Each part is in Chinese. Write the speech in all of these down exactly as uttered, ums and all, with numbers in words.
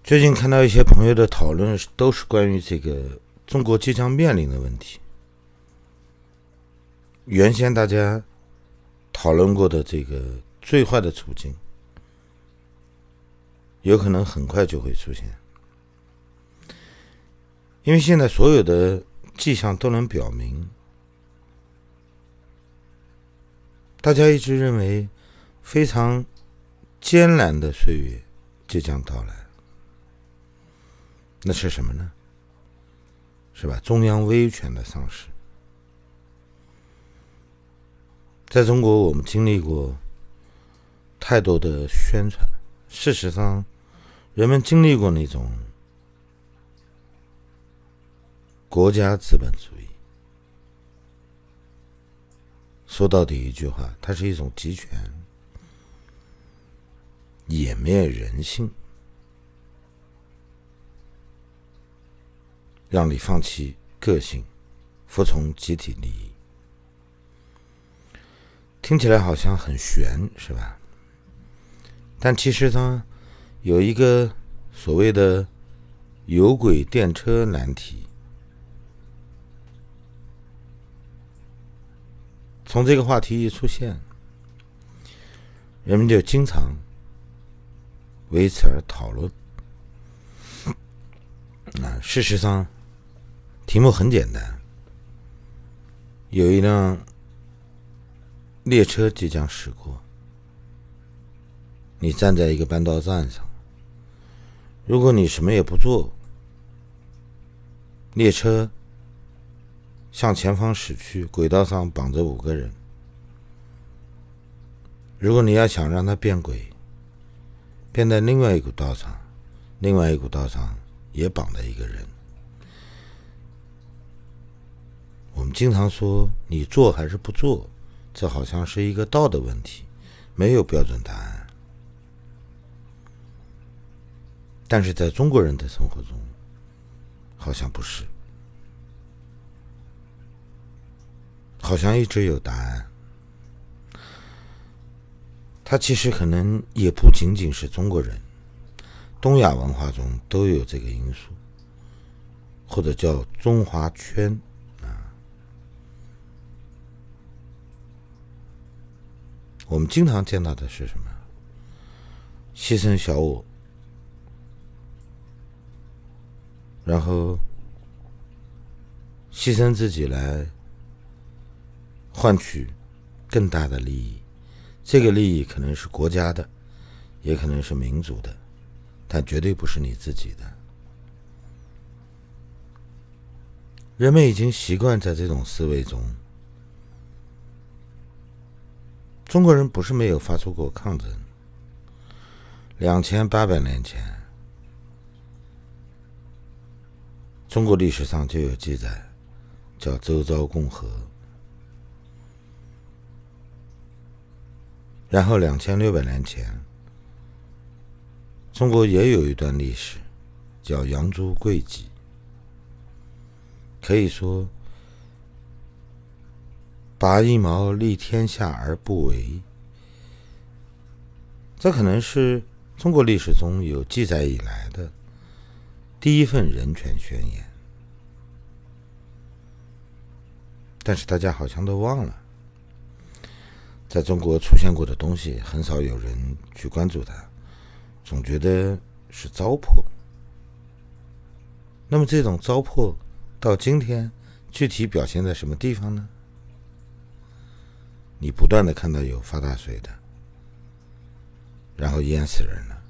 最近看到一些朋友的讨论，都是关于这个中国即将面临的问题。原先大家讨论过的这个最坏的处境，有可能很快就会出现，因为现在所有的迹象都能表明，大家一直认为非常艰难的岁月即将到来。那是什么呢？是吧？中央威权的丧失。在中国，我们经历过太多的宣传，事实上，人们经历过那种国家资本主义。说到底一句话，它是一种集权，湮灭人性，让你放弃个性，服从集体利益。听起来好像很玄，是吧？但其实呢，有一个所谓的有轨电车难题。从这个话题一出现，人们就经常为此而讨论。啊，事实上，题目很简单，有一辆列车即将驶过，你站在一个搬道站上，如果你什么也不做，列车向前方驶去，轨道上绑着五个人。如果你要想让它变轨，变在另外一股道上，另外一股道上也绑着一个人。我们经常说你做还是不做，这好像是一个道德问题，没有标准答案。但是在中国人的生活中，好像不是，好像一直有答案。它其实可能也不仅仅是中国人，东亚文化中都有这个因素，或者叫中华圈啊。我们经常见到的是什么？牺牲小我，然后牺牲自己来换取更大的利益。这个利益可能是国家的，也可能是民族的，但绝对不是你自己的。人们已经习惯在这种思维中。中国人不是没有发出过抗争。两千八百年前，中国历史上就有记载，叫周昭共和。然后两千六百年前，中国也有一段历史，叫杨朱贵己。可以说，拔一毛利天下而不为。这可能是中国历史中有记载以来的第一份人权宣言。但是大家好像都忘了，在中国出现过的东西很少有人去关注它，总觉得是糟粕。那么这种糟粕到今天具体表现在什么地方呢？你不断的看到有发大水的，然后淹死人了，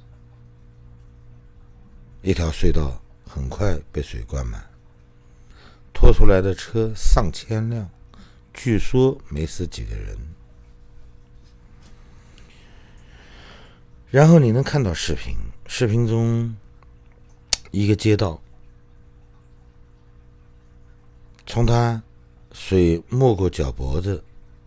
一条隧道很快被水灌满，拖出来的车上千辆，据说没死几个人。然后你能看到视频，视频中一个街道，从它水没过脚脖子，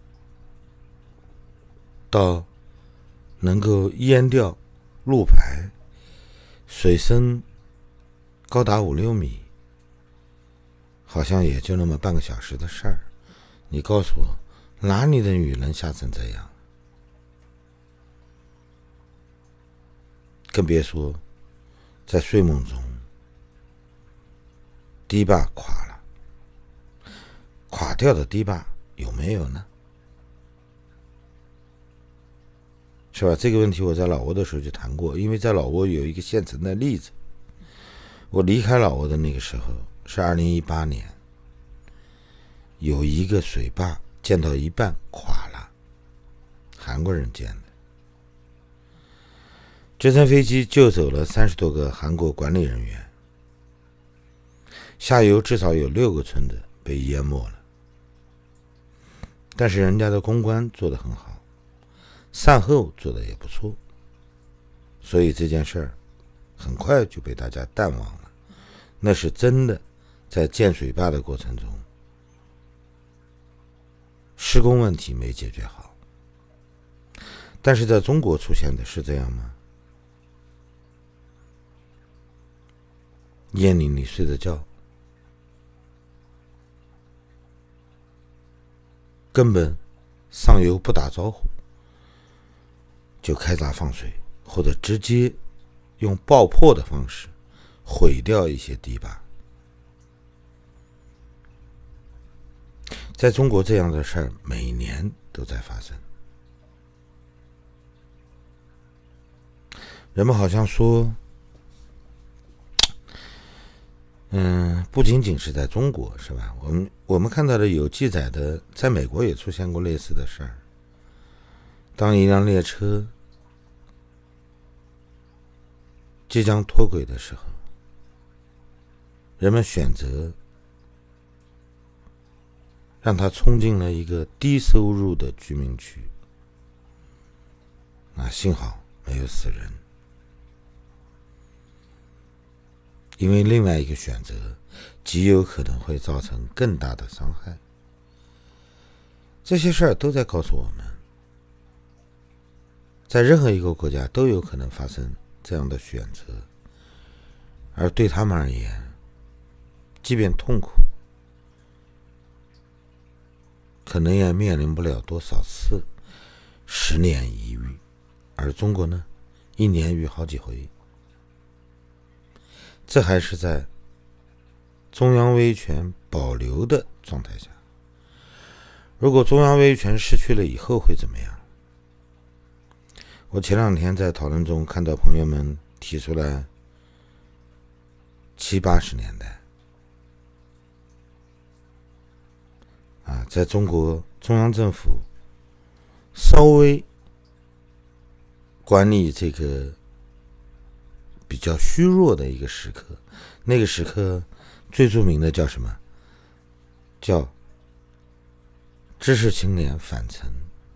到能够淹掉路牌，水深高达五六米，好像也就那么半个小时的事儿。你告诉我，哪里的雨能下成这样？更别说在睡梦中，堤坝垮了，垮掉的堤坝有没有呢？是吧？这个问题我在老挝的时候就谈过，因为在老挝有一个现成的例子。我离开老挝的那个时候是二零一八年，有一个水坝建到一半垮了，韩国人建的，直升飞机救走了三十多个韩国管理人员，下游至少有六个村子被淹没了。但是人家的公关做得很好，善后做得也不错，所以这件事儿很快就被大家淡忘了。那是真的在建水坝的过程中，施工问题没解决好。但是在中国出现的是这样吗？烟林里睡着觉，根本上游不打招呼就开闸放水，或者直接用爆破的方式毁掉一些堤坝。在中国这样的事儿每年都在发生。人们好像说，嗯，不仅仅是在中国，是吧？我们我们看到的有记载的，在美国也出现过类似的事儿。当一辆列车即将脱轨的时候，人们选择让它冲进了一个低收入的居民区，啊，幸好没有死人。因为另外一个选择极有可能会造成更大的伤害。这些事儿都在告诉我们，在任何一个国家都有可能发生这样的选择，而对他们而言，即便痛苦，可能也面临不了多少次十年一遇，而中国呢，一年遇好几回。这还是在中央威权保留的状态下。如果中央威权失去了以后会怎么样？我前两天在讨论中看到朋友们提出来七八十年代啊，在中国中央政府稍微管理这个比较虚弱的一个时刻，那个时刻最著名的叫什么？叫知识青年返城。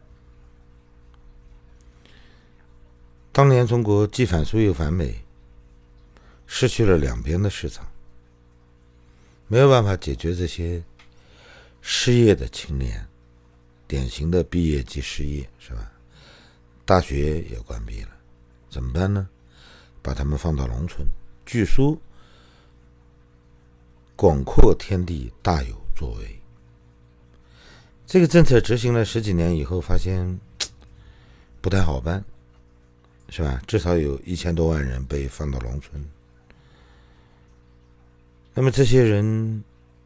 当年中国既反苏又反美，失去了两边的市场，没有办法解决这些失业的青年，典型的毕业即失业，是吧？大学也关闭了，怎么办呢？把他们放到农村。据说广阔天地大有作为。这个政策执行了十几年以后，发现不太好办，是吧？至少有一千多万人被放到农村。那么这些人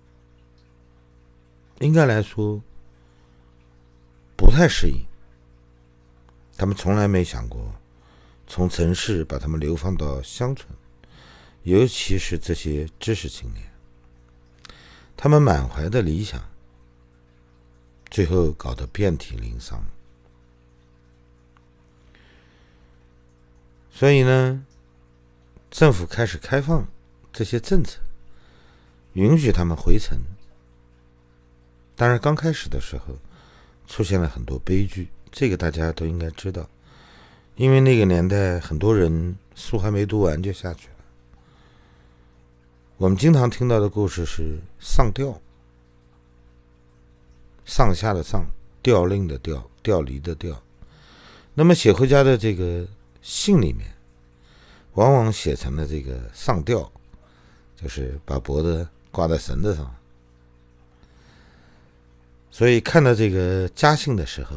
应该来说不太适应，他们从来没想过从城市把他们流放到乡村，尤其是这些知识青年，他们满怀的理想，最后搞得遍体鳞伤。所以呢，政府开始开放这些政策，允许他们回城。当然刚开始的时候出现了很多悲剧，这个大家都应该知道，因为那个年代很多人书还没读完就下去了。我们经常听到的故事是上调，上下的上，调令的调，调离的调。那么写回家的这个信里面往往写成了这个上吊，就是把脖子挂在绳子上。所以看到这个家信的时候，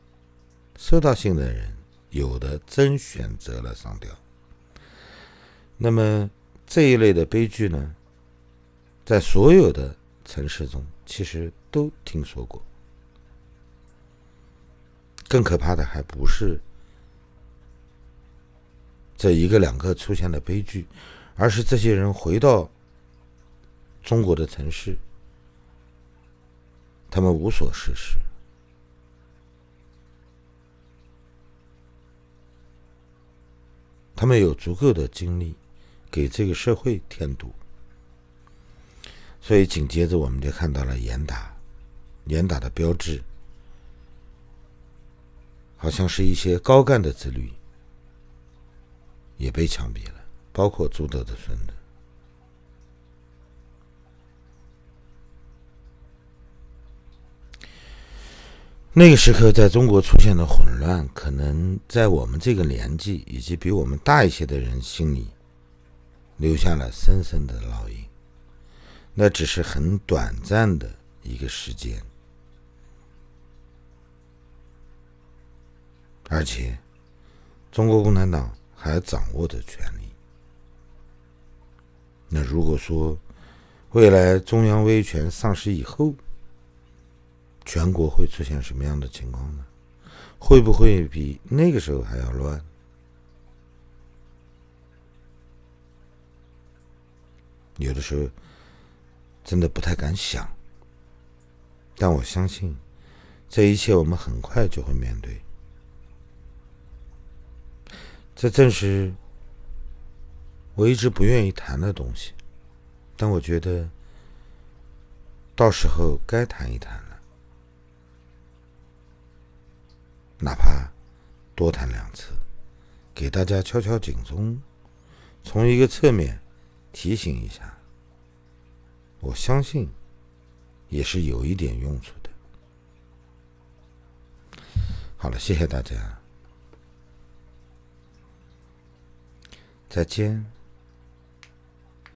收到信的人有的真选择了上吊。 那么这一类的悲剧呢，在所有的城市中其实都听说过。更可怕的还不是这一个两个出现的悲剧，而是这些人回到中国的城市，他们无所事事，他们有足够的精力给这个社会添堵。所以紧接着我们就看到了严打，严打的标志好像是一些高干的子女也被枪毙了，包括朱德的孙子。那个时刻在中国出现的混乱，可能在我们这个年纪以及比我们大一些的人心里留下了深深的烙印。那只是很短暂的一个时间，而且中国共产党还掌握着权力。那如果说未来中央威权丧失以后，全国会出现什么样的情况呢？会不会比那个时候还要乱？有的时候真的不太敢想，但我相信这一切我们很快就会面对。这正是我一直不愿意谈的东西，但我觉得到时候该谈一谈了，哪怕多谈两次，给大家敲敲警钟，从一个侧面提醒一下，我相信也是有一点用处的。好了，谢谢大家，再见。